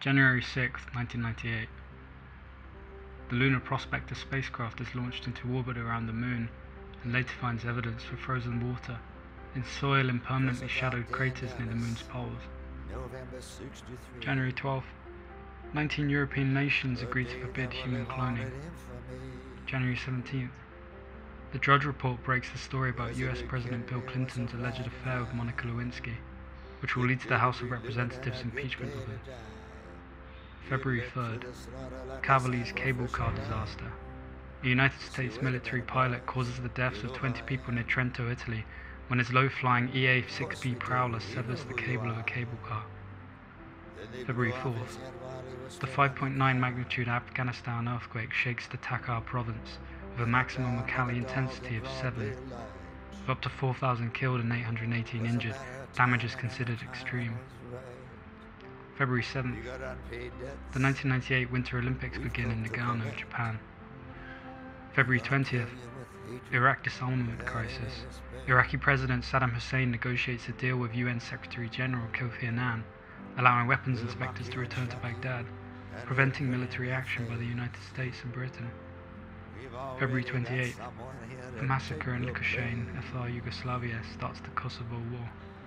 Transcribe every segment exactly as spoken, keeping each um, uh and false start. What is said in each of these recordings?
January sixth, nineteen ninety-eight. The Lunar Prospector spacecraft is launched into orbit around the Moon and later finds evidence for frozen water in soil in permanently shadowed craters near the Moon's poles. January twelfth. nineteen European nations agree to forbid human cloning. January seventeenth. The Drudge Report breaks the story about U S President Bill Clinton's alleged affair with Monica Lewinsky, which will lead to the House of Representatives' impeachment of him. February third. Cavalier's cable car disaster. A United States military pilot causes the deaths of twenty people near Trento, Italy, when his low-flying E A six B Prowler severs the cable of a cable car. February fourth. The five point nine magnitude Afghanistan earthquake shakes the Takhar province with a maximum locality intensity of seven. With up to four thousand killed and eight hundred eighteen injured, damage is considered extreme. February seventh. The nineteen ninety-eight Winter Olympics begin in Nagano, Japan. February twentieth. Iraq disarmament crisis. Iraqi President Saddam Hussein negotiates a deal with U N Secretary General Kofi Annan, allowing weapons inspectors to return to Baghdad, preventing military action by the United States and Britain. February twenty-eighth. A massacre in Likoshane, F R Yugoslavia, starts the Kosovo War.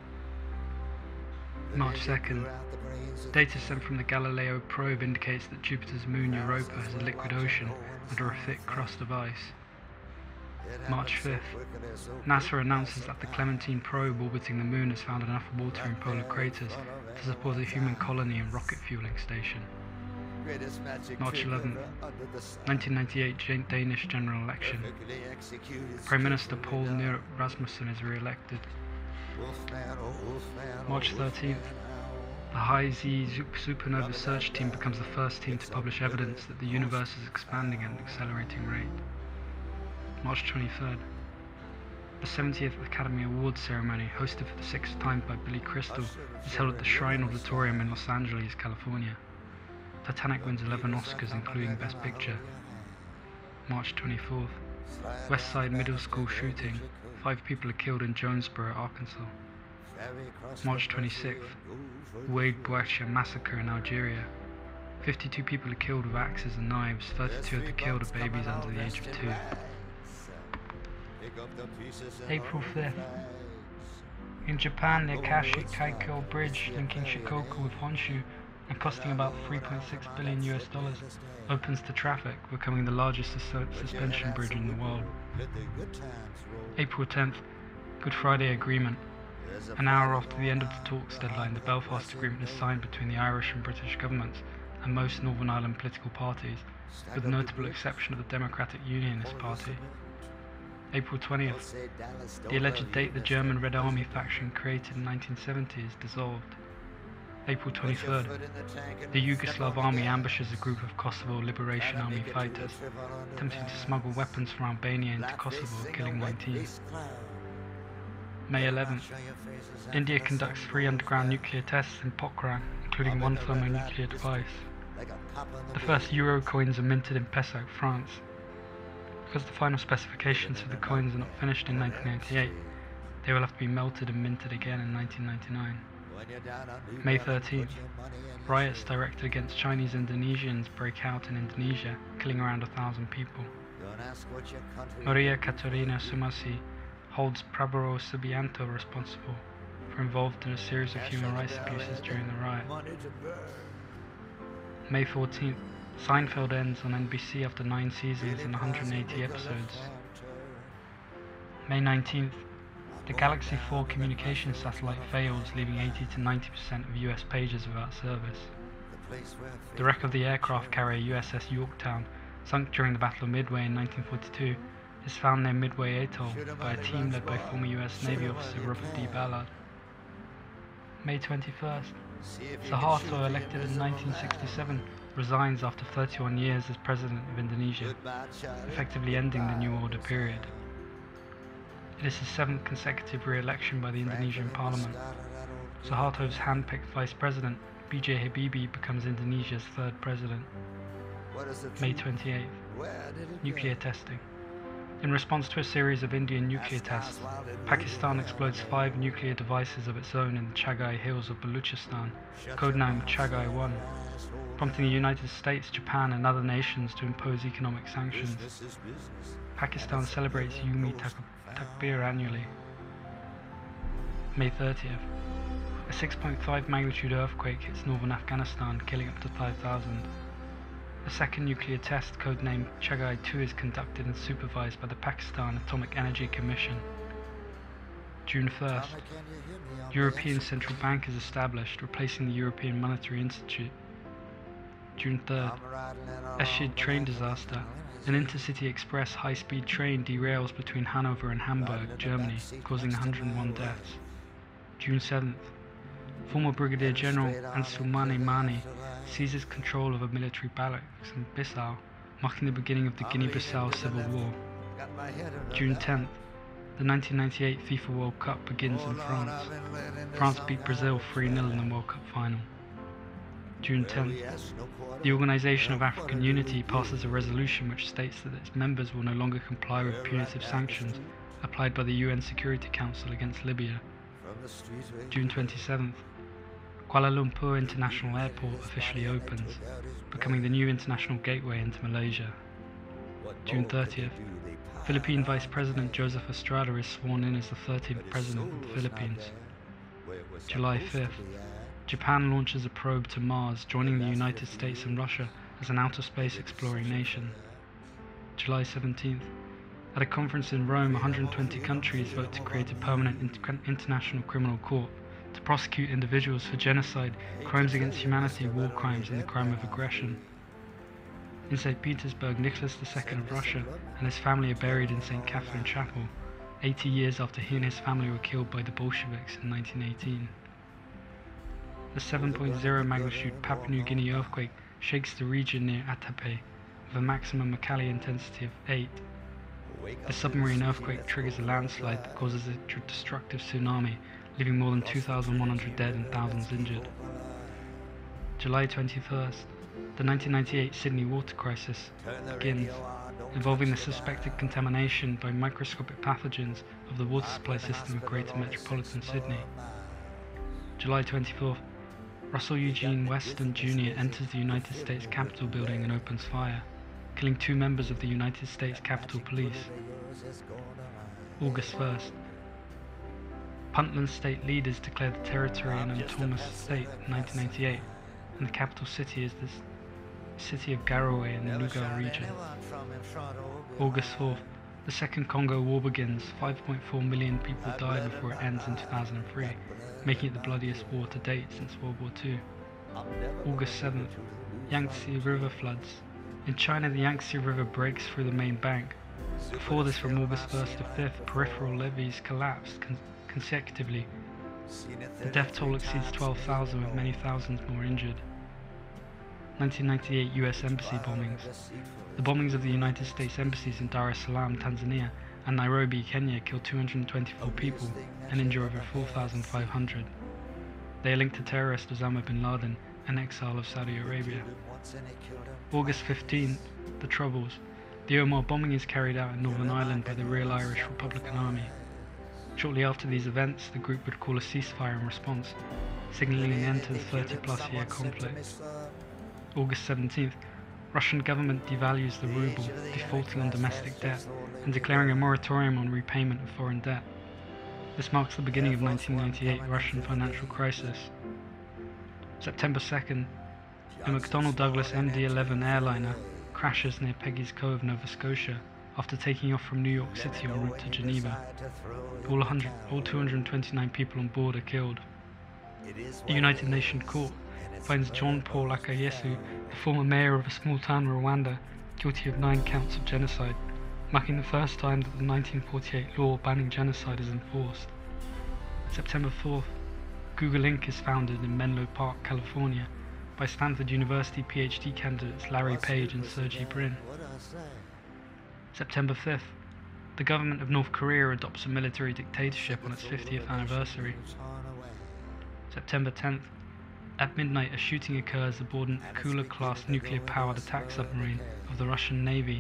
March second. Data sent from the Galileo probe indicates that Jupiter's moon Europa has a liquid ocean under a thick crust of ice. March fifth. NASA announces that the Clementine probe orbiting the moon has found enough water in polar craters to support a human colony and rocket fueling station. March eleventh. nineteen ninety-eight Danish general election. Prime Minister Poul Nyrup Rasmussen is re-elected. March thirteenth. The High-Z supernova search team becomes the first team to publish evidence that the universe is expanding at an accelerating rate. March twenty-third. The seventieth Academy Awards ceremony, hosted for the sixth time by Billy Crystal, is held at the Shrine Auditorium in Los Angeles, California. Titanic wins eleven Oscars, including Best Picture. March twenty-fourth. West Side Middle School shooting. Five people are killed in Jonesboro, Arkansas. March twenty-sixth. Wade Bouacha massacre in Algeria. fifty-two people are killed with axes and knives. thirty-two of the killed are babies under the age of two. April fifth. In Japan, the Akashi Kaikyo Bridge linking Shikoku with Honshu and costing about three point six billion U S dollars opens to traffic, becoming the largest sus suspension bridge in the world. April tenth. Good Friday Agreement. An hour after the end of the talks deadline, the Belfast Agreement is signed between the Irish and British governments and most Northern Ireland political parties, with the notable exception of the Democratic Unionist Party. April twentieth. The alleged date the German Red Army faction created in nineteen seventy is dissolved. April twenty-third. The Yugoslav army ambushes a group of Kosovo Liberation Army fighters, attempting to smuggle weapons from Albania into Kosovo, killing nineteen. May eleventh. India conducts three underground nuclear tests in Pokhran, including one thermonuclear device. The first euro coins are minted in Pessac, France. Because the final specifications for the coins are not finished in nineteen ninety-eight, they will have to be melted and minted again in nineteen ninety-nine. May thirteenth. Riots directed against Chinese Indonesians break out in Indonesia, killing around a thousand people. Maria Caterina Sumasi holds Prabowo Subianto responsible for involved in a series of human rights abuses during the riot. May fourteenth. Seinfeld ends on N B C after nine seasons and one hundred eighty episodes. May nineteenth. The Galaxy four communication satellite fails, leaving eighty to ninety percent of U S pages without service. The wreck of the aircraft carrier U S S Yorktown, sunk during the Battle of Midway in nineteen forty-two, is found near Midway Atoll by a team led by former U S Navy officer Robert D. Ballard. May twenty-first. Suharto, elected in nineteen sixty-seven, resigns after thirty-one years as President of Indonesia, effectively ending the New Order period. It is his seventh consecutive re-election by the Indonesian Parliament. Suharto's hand-picked Vice President, B J Habibie, becomes Indonesia's third president. May twenty-eighth. Nuclear testing. In response to a series of Indian nuclear tests, Pakistan explodes five nuclear devices of its own in the Chagai Hills of Baluchistan, codenamed Chagai one, prompting the United States, Japan and other nations to impose economic sanctions. Pakistan celebrates Yawm Takbir annually. May thirtieth. A six point five magnitude earthquake hits northern Afghanistan, killing up to five thousand. A second nuclear test, codenamed Chagai two, is conducted and supervised by the Pakistan Atomic Energy Commission. June first. European Central Bank is established, replacing the European Monetary Institute. June third. Esched train disaster. An intercity express high-speed train derails between Hanover and Hamburg, Germany, causing one hundred and one deaths. June seventh. Former Brigadier General Ansoumani Mani seizes control of a military barracks in Bissau, marking the beginning of the Guinea-Bissau Civil War. June tenth. The nineteen ninety-eight FIFA World Cup begins in France. France beat Brazil three nil in the World Cup final. June tenth. The Organisation of African Unity passes a resolution which states that its members will no longer comply with punitive sanctions applied by the U N Security Council against Libya. June twenty-seventh. Kuala Lumpur International Airport officially opens, becoming the new international gateway into Malaysia. June thirtieth. Philippine Vice President Joseph Estrada is sworn in as the thirteenth President of the Philippines. July fifth. Japan launches a probe to Mars, joining the United States and Russia as an outer space exploring nation. July seventeenth. At a conference in Rome, one hundred twenty countries vote to create a permanent inter- international criminal court to prosecute individuals for genocide, crimes against humanity, war crimes and the crime of aggression. In Saint Petersburg, Nicholas the Second of Russia and his family are buried in Saint Catherine Chapel, eighty years after he and his family were killed by the Bolsheviks in nineteen eighteen. The seven point zero magnitude Papua New Guinea earthquake shakes the region near Atape with a maximum Mercalli intensity of eight. The submarine earthquake triggers a landslide that causes a tr- destructive tsunami, leaving more than two thousand one hundred dead and thousands injured. July twenty-first. The nineteen ninety-eight Sydney water crisis begins, involving the suspected contamination by microscopic pathogens of the water supply system of Greater Metropolitan Sydney. July twenty-fourth. Russell Eugene Weston Junior enters the United States Capitol building and opens fire, killing two members of the United States Capitol Police. August first. Puntland state leaders declare the territory an autonomous state in nineteen ninety-eight, and the capital city is the city of Garowe in the Lugal region. August fourth. The Second Congo War begins. five point four million people die before it ends in two thousand three, making it the bloodiest war to date since World War Two. August seventh. Yangtze River floods. In China, the Yangtze River breaks through the main bank. Before this, from August first to fifth, peripheral levees collapsed con- consecutively. The death toll exceeds twelve thousand, with many thousands more injured. nineteen ninety-eight U S Embassy bombings. The bombings of the United States embassies in Dar es Salaam, Tanzania, and Nairobi, Kenya killed two hundred twenty-four people and injure over four thousand five hundred. They are linked to terrorist Osama bin Laden, an exile of Saudi Arabia. August fifteenth, the Troubles. The Omar bombing is carried out in Northern Ireland by the Real Irish Republican Army. Shortly after these events, the group would call a ceasefire in response, signalling an end to the thirty plus year conflict. August seventeenth, Russian government devalues the ruble, defaulting on domestic debt and declaring a moratorium on repayment of foreign debt. This marks the beginning of nineteen ninety-eight Russian financial crisis. September second, a McDonnell Douglas M D eleven airliner crashes near Peggy's Cove, Nova Scotia, after taking off from New York City en route to Geneva. All, one hundred, all two hundred twenty-nine people on board are killed. The United Nations Court finds John Paul Akayesu, the former mayor of a small town in Rwanda, guilty of nine counts of genocide, marking the first time that the nineteen forty-eight law banning genocide is enforced. September fourth, Google Incorporated is founded in Menlo Park, California, by Stanford University PhD candidates Larry Page and Sergey Brin. September fifth, the government of North Korea adopts a military dictatorship on its fiftieth anniversary. September tenth, at midnight a shooting occurs aboard an Akula-class nuclear-powered attack submarine of the Russian Navy,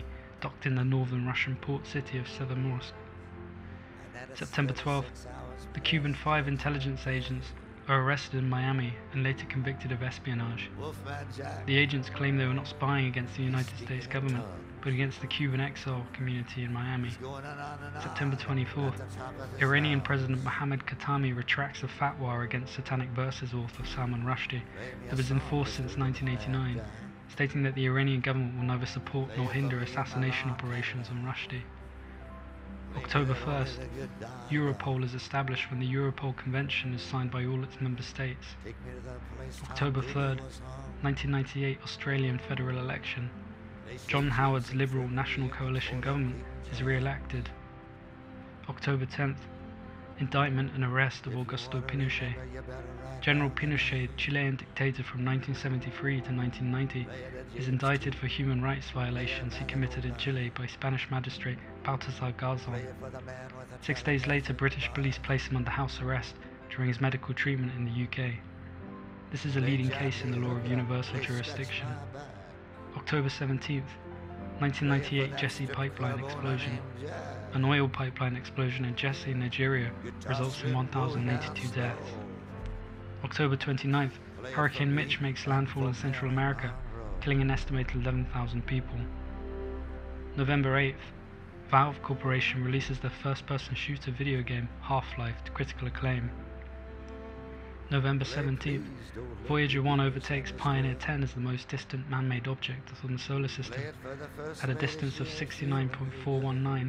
docked in the northern Russian port city of Severomorsk. September twelfth, the Cuban five intelligence agents are arrested in Miami and later convicted of espionage. The agents claim they were not spying against the United States government, but against the Cuban exile community in Miami. September twenty-fourth, Iranian President Mohammad Khatami retracts a fatwa against Satanic Verses author Salman Rushdie that was in force since nineteen eighty-nine, stating that the Iranian government will neither support nor hinder assassination operations on Rushdie. October first, Europol is established when the Europol Convention is signed by all its member states. October third, nineteen ninety-eight Australian federal election. John Howard's Liberal National Coalition government is re-elected. October tenth, indictment and arrest of Augusto Pinochet. General Pinochet, Chilean dictator from nineteen seventy-three to nineteen ninety, is indicted for human rights violations he committed in Chile by Spanish magistrate Baltasar Garzon. Six days later, British police place him under house arrest during his medical treatment in the U K. This is a leading case in the law of universal jurisdiction. October seventeenth, nineteen ninety-eight Jesse pipeline explosion. An oil pipeline explosion in Jesse, Nigeria results in one thousand eighty-two deaths. October twenty-ninth, Hurricane Mitch makes landfall in Central America, killing an estimated eleven thousand people. November eighth, Valve Corporation releases their first-person shooter video game, Half-Life, to critical acclaim. November seventeenth, Voyager one overtakes Pioneer ten as the most distant man-made object on the solar system, at a distance of sixty-nine point four one nine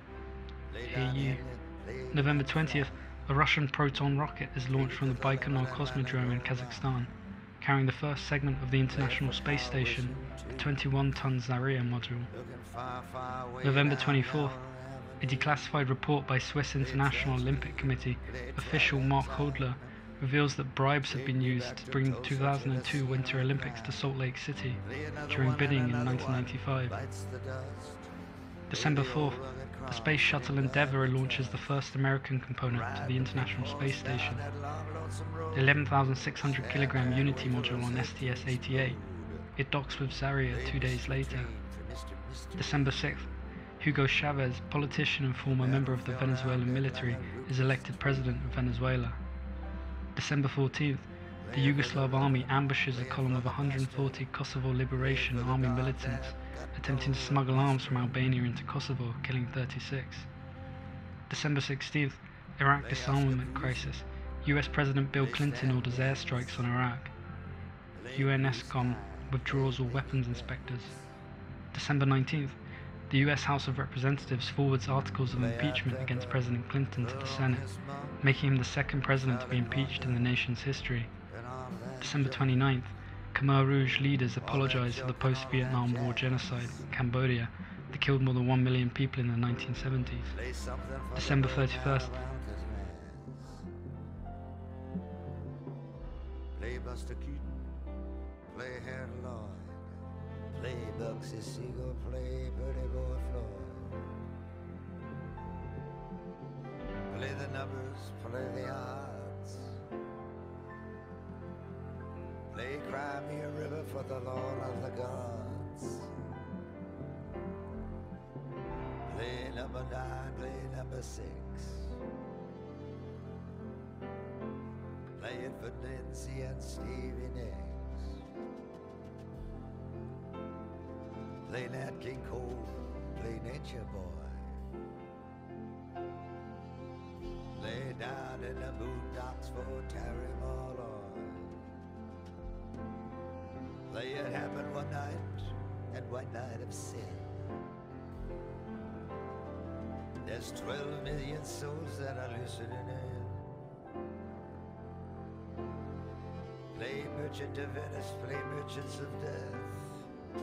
A U. November twentieth, a Russian Proton rocket is launched from the Baikonur Cosmodrome in Kazakhstan, carrying the first segment of the International Space Station, the twenty-one ton Zarya module. November twenty-fourth, a declassified report by Swiss International Olympic Committee official Mark Hodler reveals that bribes have been used to bring the two thousand two Winter Olympics to Salt Lake City during bidding in nineteen ninety-five. December fourth, the Space Shuttle Endeavour launches the first American component to the International Space Station, the eleven thousand six hundred kilogram Unity module on S T S eighty-eight. It docks with Zarya two days later. December sixth, Hugo Chavez, politician and former member of the Venezuelan military, is elected president of Venezuela. December fourteenth, the Yugoslav army ambushes a column of one hundred forty Kosovo Liberation Army militants attempting to smuggle arms from Albania into Kosovo, killing thirty-six. December sixteenth, Iraq disarmament crisis. U S President Bill Clinton orders airstrikes on Iraq. U N ESCOM withdraws all weapons inspectors. December nineteenth, the U S House of Representatives forwards articles of impeachment against President Clinton to the Senate, making him the second president to be impeached in the nation's history. December twenty-ninth, Khmer Rouge leaders apologize for the post-Vietnam War genocide in Cambodia that killed more than one million people in the nineteen seventies. December thirty-first, play Buster Keaton, play Harold Lloyd, play Bugsy Siegel, play Bertie Boy Floyd. Play the numbers, play the odds. Play Cry Me a River for the Lord of the Gods. Play number nine, play number six. Play it for Nancy and Stevie Nicks. Play Nat King Cole, play Nature Boy. Lay down in the boondocks for Terry Malloy. Play It Happened One Night and One Night of Sin. There's twelve million souls that are listening in. Play Merchant of Venice, play Merchants of Death.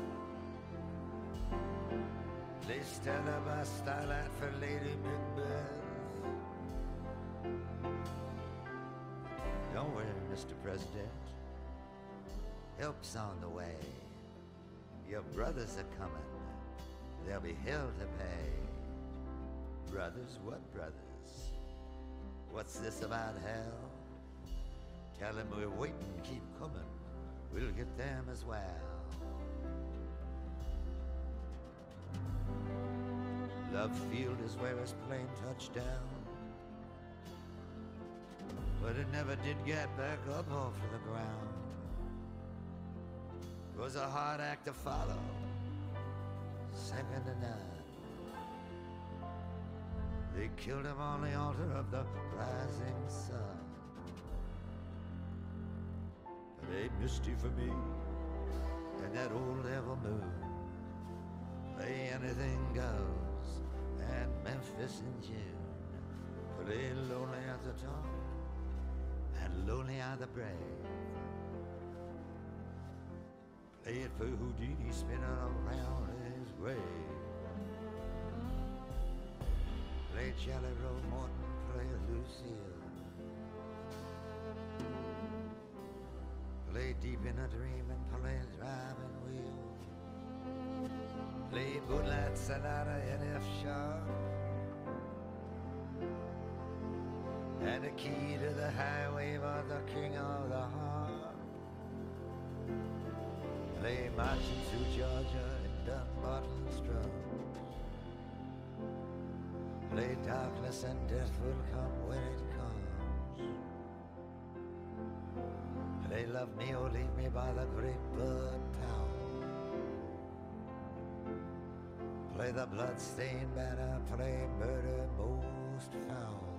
Play Stella by Starlight for Lady Macbeth. Don't worry, Mister President. Help's on the way. Your brothers are coming. They'll be hell to pay. Brothers, what brothers? What's this about hell? Tell them we're waiting, keep coming. We'll get them as well. Love Field is where his plane touched down, but it never did get back up off the ground. It was a hard act to follow, second to none. They killed him on the altar of the rising sun. But it ain't misty for me and that old devil moon. Play anything goes at Memphis in June. Play lonely at the top and lonely at the brave. Play it for Houdini spinning around his grave. Play Charlie Roll Morton, play Lucille. Play Deep in a Dream and play Driving Wheel. Play Moonlight Sonata in F sharp. And the key to the highway by the king of the harp. Play Marching Through Georgia in Dunbarton strums. Play Darkness and Death Will Come When It Comes. Play Love Me or Leave Me by the Great Bird Town. Play the blood-stained banner, play Murder Most Foul.